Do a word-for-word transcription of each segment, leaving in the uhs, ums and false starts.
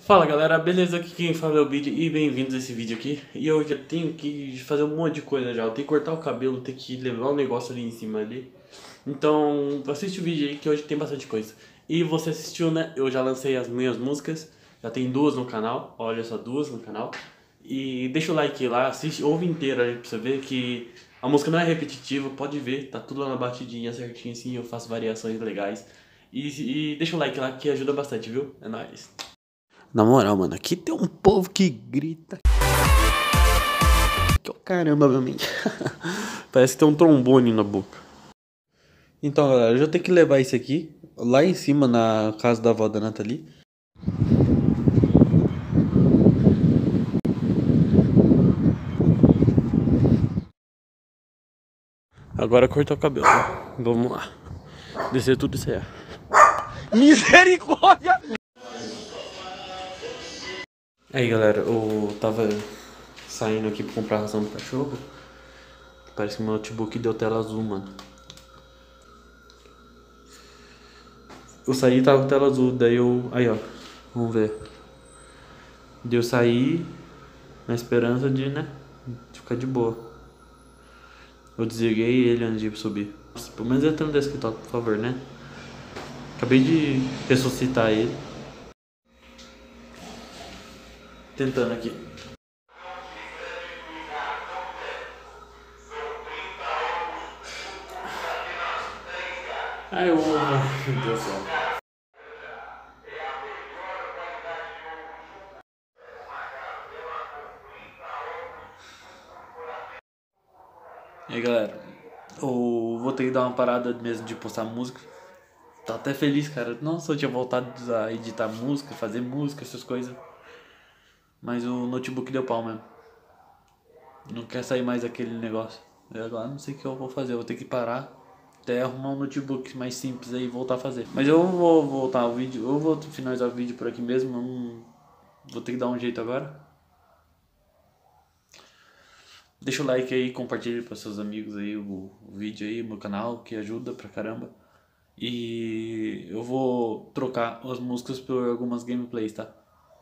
Fala galera, beleza? Aqui quem fala é o Bid e bem-vindos a esse vídeo aqui. E eu já tenho que fazer um monte de coisa já, eu tenho que cortar o cabelo, tenho que levar um negócio ali em cima ali. Então assiste o vídeo aí que hoje tem bastante coisa. E você assistiu, né? Eu já lancei as minhas músicas, já tem duas no canal, olha só, duas no canal. E deixa o like lá, assiste, ouve inteiro aí pra você ver que a música não é repetitiva, pode ver, tá tudo lá na batidinha certinho assim, eu faço variações legais. E, e deixa o like lá que ajuda bastante, viu? É nóis. Na moral, mano, aqui tem um povo que grita. Que, oh, caramba, meu mente. Parece que tem um trombone na boca. Então, galera, eu já tenho que levar isso aqui lá em cima na casa da avó da Nathalie. Agora cortar o cabelo. Vamos lá. Descer tudo isso aí. Misericórdia! Aí, galera, eu tava saindo aqui pra comprar ração pro cachorro. Parece que meu notebook deu tela azul, mano. Eu saí e tava com tela azul, daí eu... Aí, ó. Vamos ver. Deu sair na esperança de, né, de ficar de boa. Eu desliguei ele antes de subir. Nossa, pelo menos entra no desktop, por favor, né? Acabei de ressuscitar ele. Tentando aqui. Ai, eu... Meu Deus do céu. E aí, galera, eu vou ter que dar uma parada mesmo de postar música. Tô até feliz, cara. Nossa, eu tinha voltado a editar música, fazer música, essas coisas. Mas o notebook deu pau mesmo. Não quer sair mais aquele negócio. Eu agora não sei o que eu vou fazer. Eu vou ter que parar até arrumar um notebook mais simples aí e voltar a fazer. Mas eu vou voltar o vídeo. Eu vou finalizar o vídeo por aqui mesmo. Não... Vou ter que dar um jeito agora. Deixa o like aí, compartilha para seus amigos aí o, o vídeo aí, o meu canal, que ajuda pra caramba. E eu vou trocar as músicas por algumas gameplays, tá?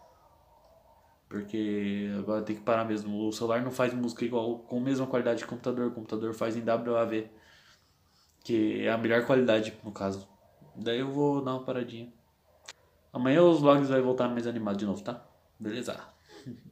Porque agora tem que parar mesmo. O celular não faz música igual, com a mesma qualidade de computador. O computador faz em W A V, que é a melhor qualidade no caso. Daí eu vou dar uma paradinha. Amanhã os vlogs vai voltar mais animado de novo, tá? Beleza?